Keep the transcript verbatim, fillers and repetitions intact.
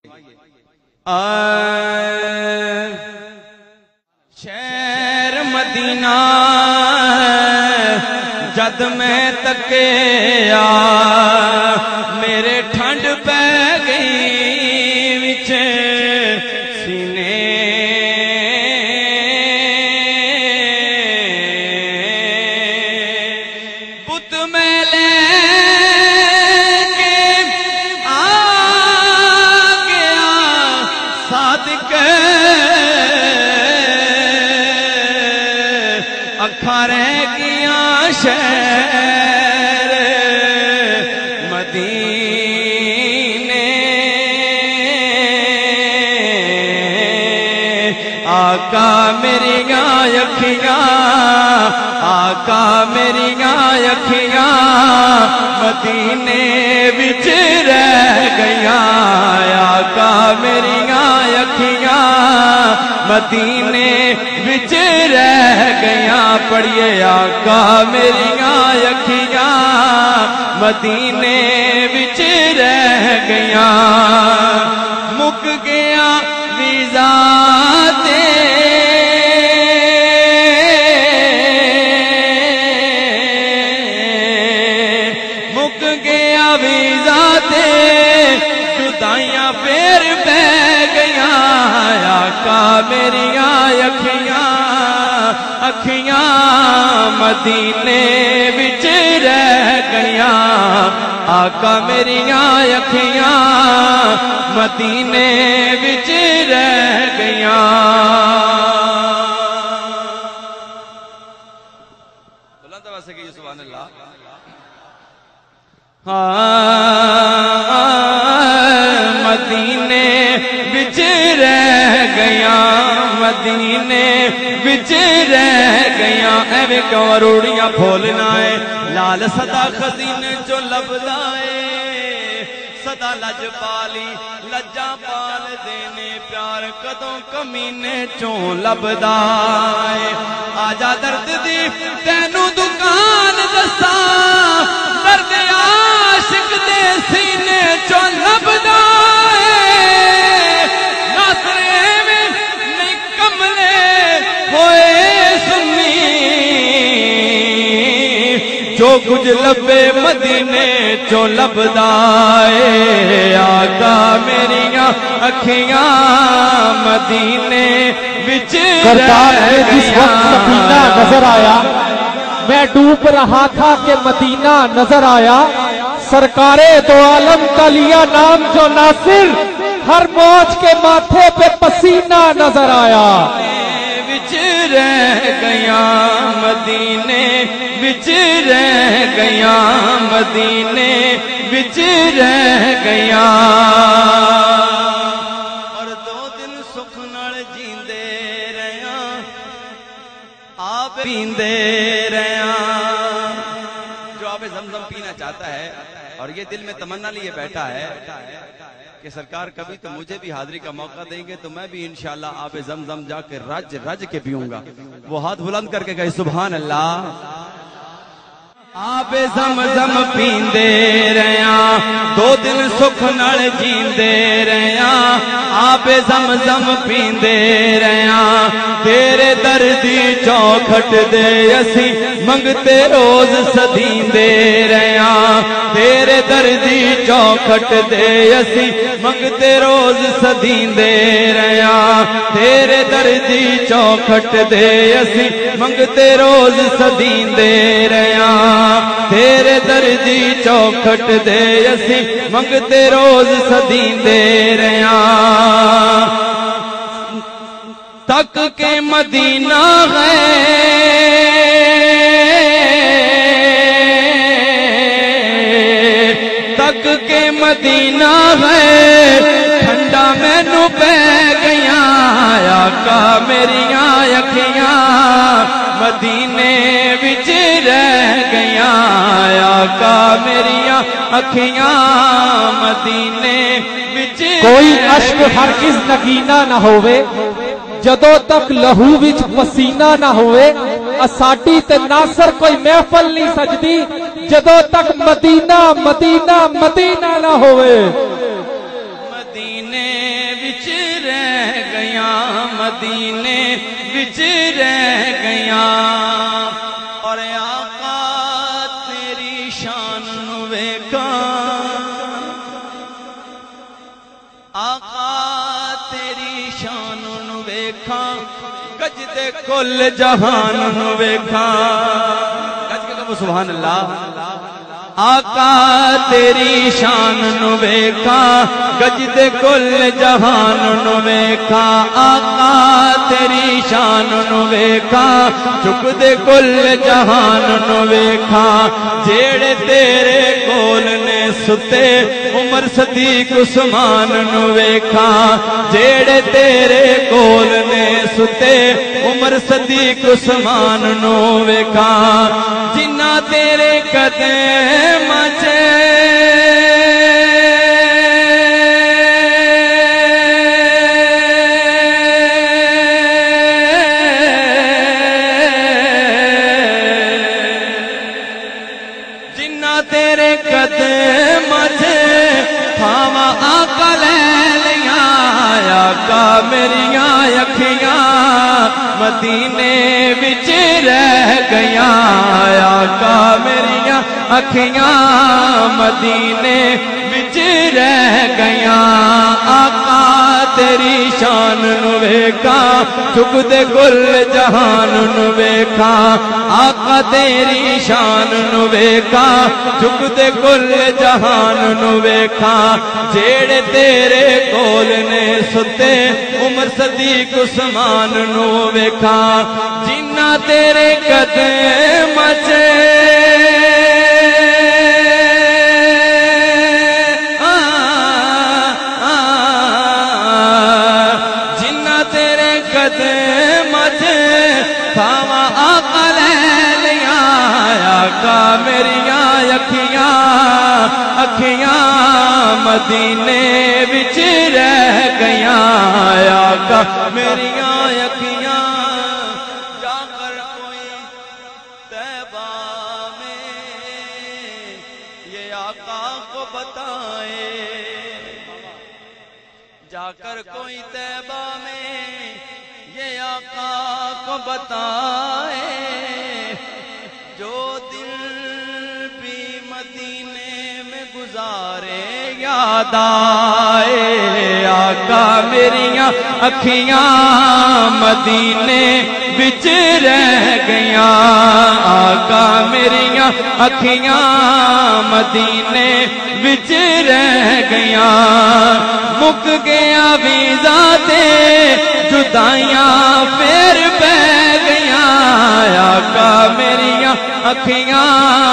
شہر مدینہ جد میں تکیا میرے ٹھنڈ پہ گئی وچ سینے بت میں لے کے آ گیا صادق اکھاں رہ گیا شہر مدینے آقا میری اکھیاں آقا میری اکھیاں مدینے وچ رہ گیا آقا میری اکھیاں مدینے وچ رہ گیا پڑھیے آقا میری اکھیاں مدینے وچ رہ گیا مک گیا ویزا تے مک گیا ویزا تے جدائیاں پھر پہ گیا آقا میری اکھیاں اکھیاں مدینے وچ رہ گیا آقا میری اکھیاں مدینے وچ رہ گیا بلند آواز سے کہیے سبحان اللہ ہاں مدینے وچ رہ گیا مدینے وچ رہ گیا ایویں کیوں روڑیاں پھولنا ہے لال صدا خزینے چو لبدا ہے صدا لج پالی لجا پال دینے پیار کدوں کمینے چوں لبدا ہے آجا درد دی تینوں دکان دسا درد عاشق دے سینے چو لبدا ہے ناصرے میں نہیں کملے ہوئے سنی جو کچھ لبے مدینے چو لبدا ہے آقا میری اکھیاں مدینے وچ کرتار میں جس وقت مدینہ نظر آیا میں ڈوب رہا تھا کہ مدینہ نظر آیا سرکار دو عالم کا لیا نام جو ناصر ہر موج کے ماتھے پہ پسینہ نظر آیا وچ رہ گیا مدینے وچ رہ گیا مدینے وچ رہ گیا اور دو دن سکھ نال جیندے رہیا آپ پیندے رہیا جو آپ زمزم پینا چاہتا ہے اور یہ دل میں تمنا لیے بیٹھا ہے کہ سرکار کبھی تو مجھے بھی حاضری کا موقع دیں گے تو میں بھی انشاءاللہ آب زمزم جا کے رج رج کے پیوں گا وہ ہاتھ بلند کر کے کہے سبحان اللہ آب زمزم پیندے رہیا دو دن سکھ نال جیندے رہیا آب زمزم پیندے رہیا تیرے دردی چوکھٹ دے اسی منگتے روز سدیندے رہیا تیرے دردی چوکھٹ دے اسی منگتے روز سدیندے رہیا تیرے دردی چوکھٹ دے اسی منگتے روز سدیندے رہیا تیرے دردی چوکھٹ دے اسی منگتے روز سدیندے رہیا تک کے مدینہ ہے تک کے مدینہ ہے ٹھنڈا مینو پہ گیا آقا میری اکھیاں مدینے وچ رہ گیا آقا میری اکھیاں مدینے وچ کوئی عشق ہرگز نگینا نہ ہوئے جدو تک لہو وچ پسینہ نہ ہوئے اساڈی تے ناصر کوئی محفل نہیں سجدی جدو تک مدینہ مدینہ مدینہ نہ ہوئے مدینے وچ رہ گیا مدینے وچ رہ گیا اور آقا تیری شان نو ویکھا آقا تیری شان نو ویکھا گج دے کل جہان نو ویکھا گج کے کہو سبحان اللہ آقا تیری شان نو ویکھا گج دے کل جہان نو ویکھا آقا تیری شان نو ویکھا چک دے کل جہان نو ویکھا جیڑے تیرے کول نے ستے عمر صدیق عثمان نو ویکھا جیڑے تیرے کول نے ستے عمر صدیق عثمان نو ویکھا جنہ تیرے قدم چے جنہ تیرے قدم چے تھاواں آقا لے لیاں آقا میریاں اکھیاں مدینے وچ رہ گیا آقا میریاں اکھیاں مدینے وچ رہ گیا آقا تیری شان نو ویکھا چک دے کل جہان نو ویکھا آقا تیری شان نو ویکھا چک دے کل جہان نو ویکھا جیڑے تیرے کول نے ستے عمر صدیق عثمان نو ویکھا جنہ تیرے قدم چے جنہ تیرے قدم چے تھاواں آقا لے لیاں آقا میریاں اکھیاں اکھیاں مدینے وچ رہ گیا آقا میریاں اکھیاں جا کر کوئی طیبہ میں یہ آقا کو بتائے جا کر کوئی طیبہ میں یہ آقا کو بتائے جو دل بھی مدینے میں گزارے یاد آئے آقا میریاں اکھیاں مدینے وچ رہ گیا آقا میریاں اکھیاں مدینے وچ رہ گیا مک گیا ویزا تے جدائیاں پھر پہ گیا آقا میریاں اکھیاں